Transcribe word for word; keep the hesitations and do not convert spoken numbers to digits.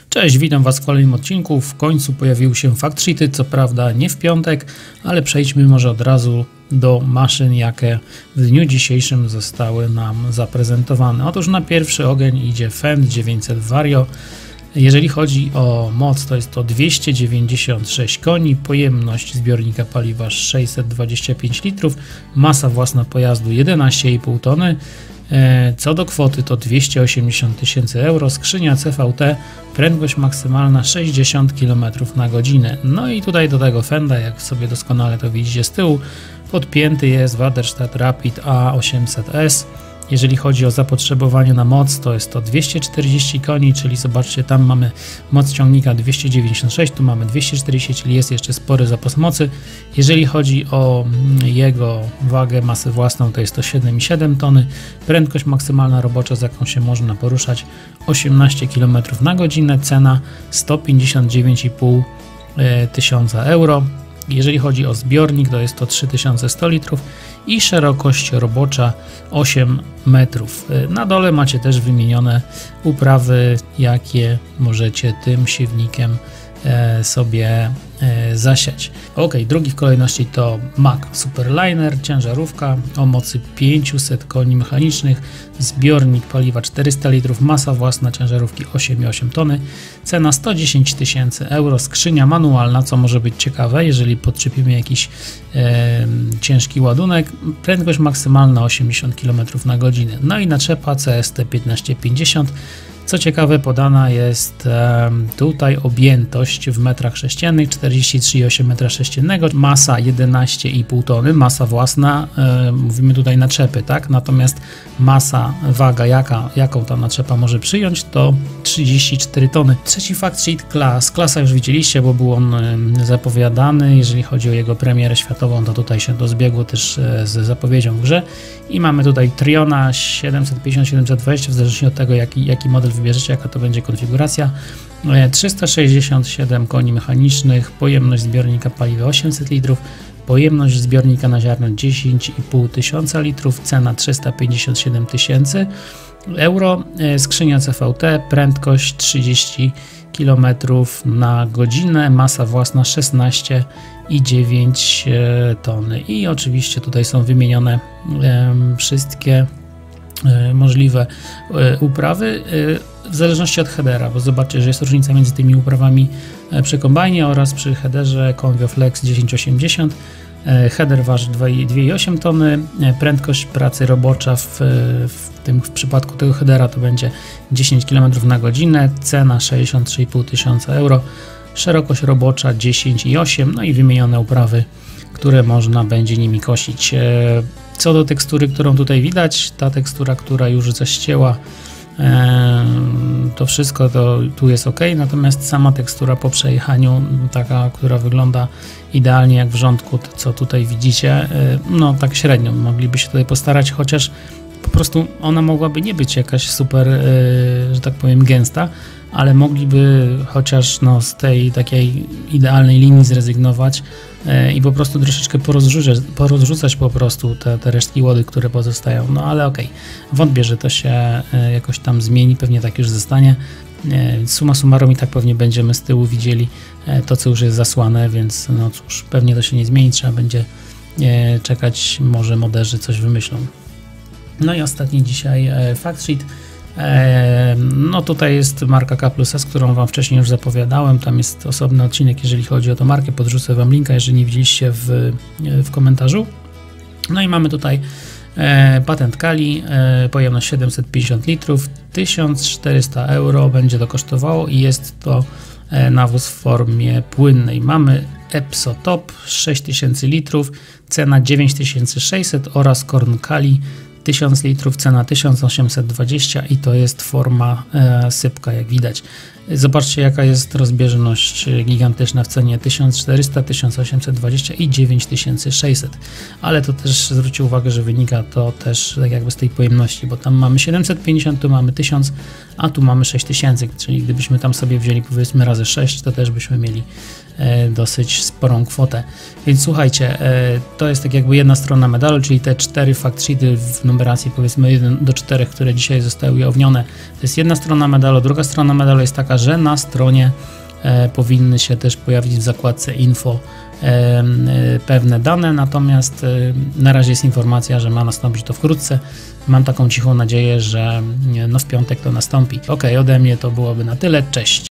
Cześć, witam Was w kolejnym odcinku. W końcu pojawiły się fact sheety, co prawda nie w piątek, ale przejdźmy może od razu do maszyn, jakie w dniu dzisiejszym zostały nam zaprezentowane. Otóż na pierwszy ogień idzie Fendt dziewięćset Vario. Jeżeli chodzi o moc, to jest to dwieście dziewięćdziesiąt sześć koni, pojemność zbiornika paliwa sześćset dwadzieścia pięć litrów, masa własna pojazdu jedenaście i pół tony. Co do kwoty to dwieście osiemdziesiąt tysięcy euro, skrzynia C V T, prędkość maksymalna sześćdziesiąt kilometrów na godzinę. No i tutaj do tego Fenda, jak sobie doskonale to widzicie z tyłu, podpięty jest Waderstad Rapid A osiemset S. Jeżeli chodzi o zapotrzebowanie na moc, to jest to dwieście czterdzieści koni, czyli zobaczcie, tam mamy moc ciągnika dwieście dziewięćdziesiąt sześć, tu mamy dwieście czterdzieści, czyli jest jeszcze spory zapas mocy. Jeżeli chodzi o jego wagę, masę własną, to jest to siedem i siedem tony. Prędkość maksymalna robocza, z jaką się można poruszać, osiemnaście kilometrów na godzinę. Cena sto pięćdziesiąt dziewięć i pół tysiąca euro. Jeżeli chodzi o zbiornik, to jest to trzy tysiące sto litrów i szerokość robocza osiem metrów. Na dole macie też wymienione uprawy, jakie możecie tym siewnikiem sobie zasiać. Ok, drugi w kolejności to Mack Superliner, ciężarówka o mocy pięćset koni mechanicznych, zbiornik paliwa czterysta litrów, masa własna ciężarówki osiem i osiem tony, cena sto dziesięć tysięcy euro, skrzynia manualna, co może być ciekawe, jeżeli podczepimy jakiś e, ciężki ładunek, prędkość maksymalna osiemdziesiąt kilometrów na godzinę, no i naczepa C S T tysiąc pięćdziesiąt. Co ciekawe, podana jest e, tutaj objętość w metrach sześciennych, czterdzieści trzy i osiem metra sześciennego, masa jedenaście i pół tony, masa własna, e, mówimy tutaj naczepy, tak? Natomiast masa, waga, jaka, jaką ta naczepa może przyjąć, to trzydzieści cztery tony. Trzeci fact sheet, Klas. Klasa już widzieliście, bo był on e, zapowiadany. Jeżeli chodzi o jego premierę światową, to tutaj się to zbiegło też e, z zapowiedzią w grze. I mamy tutaj Triona siedemset pięćdziesiąt siedemset dwadzieścia, w zależności od tego, jaki, jaki model wybierzecie, jaka to będzie konfiguracja. trzysta sześćdziesiąt siedem koni mechanicznych, pojemność zbiornika paliwa osiemset litrów, pojemność zbiornika na ziarno dziesięć i pół tysiąca litrów, cena trzysta pięćdziesiąt siedem tysięcy euro, skrzynia C V T, prędkość trzydzieści kilometrów na godzinę, masa własna szesnaście i dziewięć tony. I oczywiście tutaj są wymienione e, wszystkie e, możliwe e, uprawy e, w zależności od headera, bo zobaczcie, że jest różnica między tymi uprawami e, przy kombajnie oraz przy headerze Convio Flex tysiąc osiemdziesiąt. E, header waży dwa i osiem tony, e, prędkość pracy robocza w, w tym w przypadku tego headera to będzie dziesięć kilometrów na godzinę, cena sześćdziesiąt trzy i pół tysiąca euro. Szerokość robocza dziesięć i osiem, no i wymienione uprawy, które można będzie nimi kosić. Co do tekstury, którą tutaj widać, ta tekstura, która już zaścięła, to wszystko to tu jest ok, natomiast sama tekstura po przejechaniu, taka, która wygląda idealnie jak w rządku, co tutaj widzicie, no tak średnio, mogliby się tutaj postarać, chociaż po prostu ona mogłaby nie być jakaś super, że tak powiem, gęsta, ale mogliby chociaż no, z tej takiej idealnej linii zrezygnować e, i po prostu troszeczkę porozrzucać, porozrzucać po prostu te, te resztki łody, które pozostają. No ale okej, okay. Wątpię, że to się e, jakoś tam zmieni, pewnie tak już zostanie. E, summa summarum i tak pewnie będziemy z tyłu widzieli e, to, co już jest zasłane, więc no cóż, pewnie to się nie zmieni, trzeba będzie e, czekać, może moderzy coś wymyślą. No i ostatni dzisiaj e, fact sheet. No tutaj jest marka K plus S, którą Wam wcześniej już zapowiadałem, tam jest osobny odcinek, jeżeli chodzi o tą markę, podrzucę Wam linka, jeżeli nie widzieliście w, w komentarzu. No i mamy tutaj e, patent Kali, e, pojemność siedemset pięćdziesiąt litrów, tysiąc czterysta euro będzie to kosztowało i jest to e, nawóz w formie płynnej. Mamy Epso Top sześć tysięcy litrów, cena dziewięć tysięcy sześćset oraz Korn Kali tysiąc litrów, cena tysiąc osiemset dwadzieścia i to jest forma e, sypka, jak widać. Zobaczcie, jaka jest rozbieżność gigantyczna w cenie tysiąc czterysta, tysiąc osiemset dwadzieścia i dziewięć tysięcy sześćset, ale to też zwróćcie uwagę, że wynika to też tak jakby z tej pojemności, bo tam mamy siedemset pięćdziesiąt, tu mamy tysiąc, a tu mamy sześć tysięcy, czyli gdybyśmy tam sobie wzięli powiedzmy razy sześć, to też byśmy mieli e, dosyć sporą kwotę. Więc słuchajcie, e, to jest tak jakby jedna strona medalu, czyli te cztery fact sheety w numeracji powiedzmy jeden do czterech, które dzisiaj zostały ujawnione. To jest jedna strona medalu, druga strona medalu jest taka, że na stronie e, powinny się też pojawić w zakładce info e, e, pewne dane, natomiast e, na razie jest informacja, że ma nastąpić to wkrótce. Mam taką cichą nadzieję, że no w piątek to nastąpi. Ok, ode mnie to byłoby na tyle. Cześć!